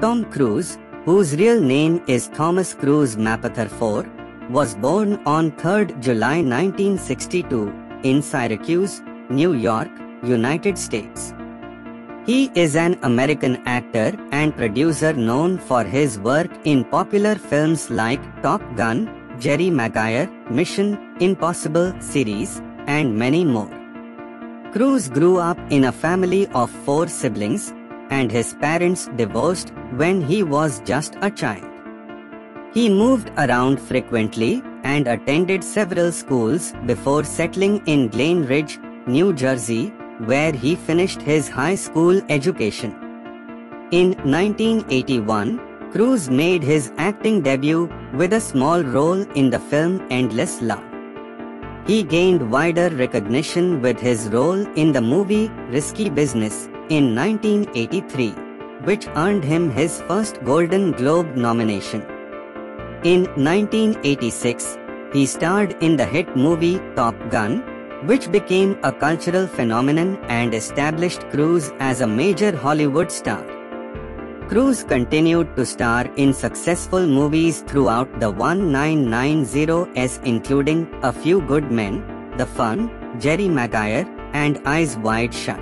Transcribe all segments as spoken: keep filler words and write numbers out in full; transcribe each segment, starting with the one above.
Tom Cruise, whose real name is Thomas Cruise Mapother the fourth, was born on third of July nineteen sixty-two in Syracuse, New York, United States. He is an American actor and producer known for his work in popular films like Top Gun, Jerry Maguire, Mission Impossible series, and many more. Cruise grew up in a family of four siblings, and his parents divorced when he was just a child. He moved around frequently and attended several schools before settling in Glen Ridge, New Jersey, where he finished his high school education. In nineteen eighty-one, Cruise made his acting debut with a small role in the film Endless Love. He gained wider recognition with his role in the movie Risky Business in nineteen eighty-three, which earned him his first Golden Globe nomination. In nineteen eighty-six, he starred in the hit movie Top Gun, which became a cultural phenomenon and established Cruise as a major Hollywood star. Cruise continued to star in successful movies throughout the nineteen nineties, including A Few Good Men, The Fun, Jerry Maguire, and Eyes Wide Shut.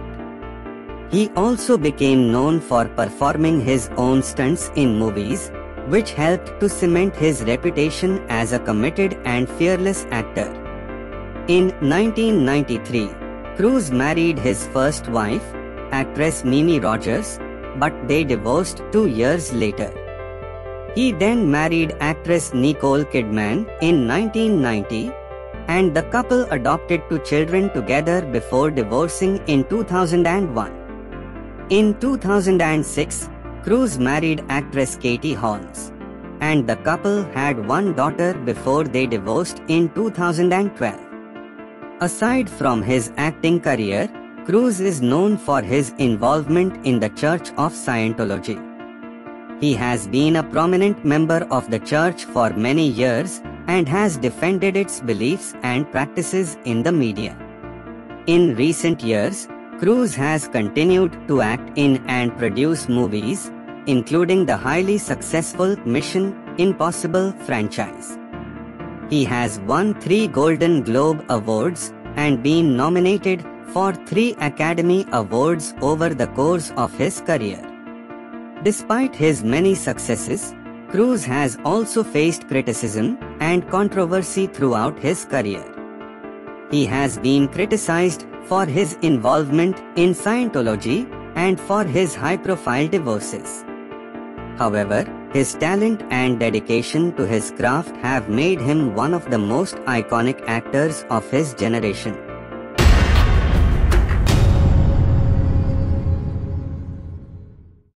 He also became known for performing his own stunts in movies, which helped to cement his reputation as a committed and fearless actor. In nineteen ninety-three, Cruise married his first wife, actress Mimi Rogers, but they divorced two years later. He then married actress Nicole Kidman in nineteen ninety, and the couple adopted two children together before divorcing in two thousand one. In two thousand six, Cruise married actress Katie Holmes, and the couple had one daughter before they divorced in two thousand twelve. Aside from his acting career, Cruise is known for his involvement in the Church of Scientology. He has been a prominent member of the church for many years and has defended its beliefs and practices in the media. In recent years, Cruise has continued to act in and produce movies, including the highly successful Mission Impossible franchise. He has won three Golden Globe Awards and been nominated for three Academy Awards over the course of his career. Despite his many successes, Cruise has also faced criticism and controversy throughout his career. He has been criticized for his involvement in Scientology and for his high-profile divorces. However, his talent and dedication to his craft have made him one of the most iconic actors of his generation.